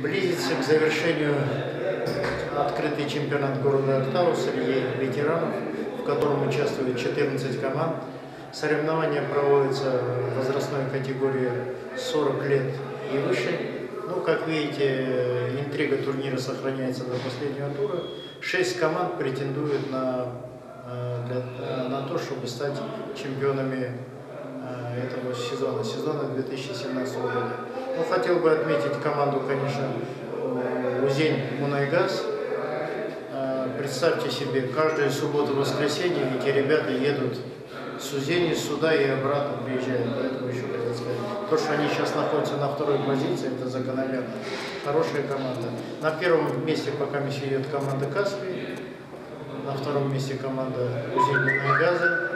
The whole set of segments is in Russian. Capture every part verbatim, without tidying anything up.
Близится к завершению открытый чемпионат города Актау среди ветеранов, в котором участвует четырнадцать команд. Соревнования проводятся в возрастной категории сорок лет и выше. Ну, как видите, интрига турнира сохраняется до последнего тура. Шесть команд претендуют на, для, на то, чтобы стать чемпионами этого сезона, сезона две тысячи семнадцатого года. Ну, хотел бы отметить команду, конечно, Узень-Мунайгаз. Представьте себе, каждую субботу-воскресенье эти ребята едут с Узени сюда и обратно приезжают. Поэтому еще хотел сказать, то, что они сейчас находятся на второй позиции, это закономерно. Хорошая команда. На первом месте пока идет команда Каспий, на втором месте команда Узень-Мунайгаза.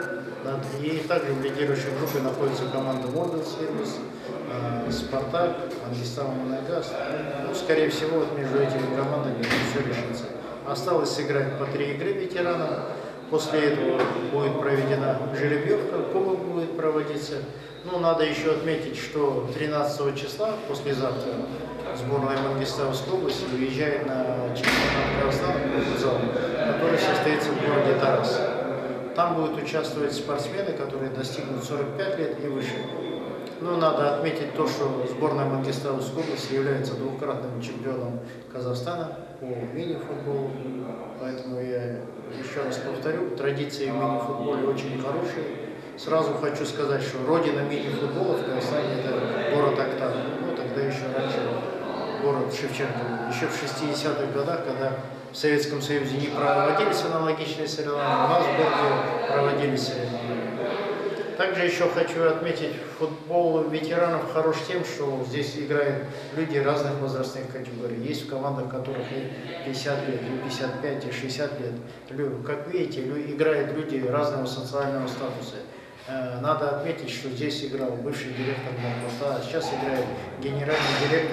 И также в лидирующей группе находится команда Модуль Сервис, Спартак, Ангистау-Мунайгаз. Ну, скорее всего, вот между этими командами все решится. Осталось сыграть по три игры ветеранам. После этого будет проведена жеребьевка, кубок будет проводиться. Ну, надо еще отметить, что тринадцатого числа, послезавтра, сборная Мангистауской области уезжает на чемпионат Казахстана по футзалу, который состоится в городе Тарас. Там будут участвовать спортсмены, которые достигнут сорока пяти лет и выше. Но надо отметить то, что сборная Мангистауской области является двукратным чемпионом Казахстана по мини-футболу. Поэтому я еще раз повторю, традиции в мини-футболе очень хорошие. Сразу хочу сказать, что родина мини-футбола в Казахстане – это город Актау. Ну, тогда еще раньше город Шевченко. Еще в шестидесятых годах, когда в Советском Союзе не проводились аналогичные соревнования, у нас в городе проводились соревнования. Также еще хочу отметить, футбол ветеранов хорош тем, что здесь играют люди разных возрастных категорий. Есть в командах, в которых и пятьдесят лет, и пятьдесят пять, и шестьдесят лет. Как видите, играют люди разного социального статуса. Надо отметить, что здесь играл бывший директор Махмута, сейчас играет генеральный директор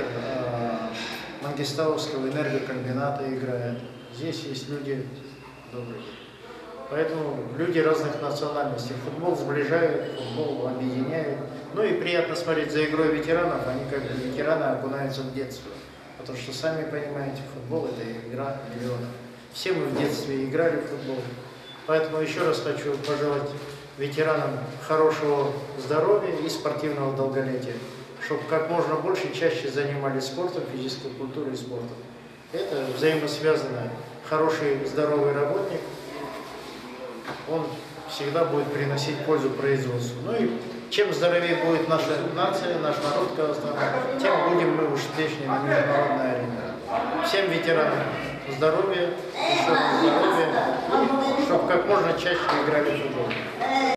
Мангистауского энергокомбината играет. Здесь есть люди добрые. Поэтому люди разных национальностей. Футбол сближает, футбол объединяет. Ну и приятно смотреть за игрой ветеранов. Они как бы ветераны окунаются в детство. Потому что, сами понимаете, футбол – это игра миллионов. Все мы в детстве играли в футбол. Поэтому еще раз хочу пожелать ветеранам хорошего здоровья и спортивного долголетия. Чтобы как можно больше, чаще занимались спортом, физической культурой и спортом. Это взаимосвязано. Хороший, здоровый работник, он всегда будет приносить пользу производству. Ну и чем здоровее будет наша нация, наш народ Казахстана, тем будем мы успешнее на международной арене. Всем ветеранам здоровья, еще раз здоровья, и чтобы как можно чаще играли в футбол.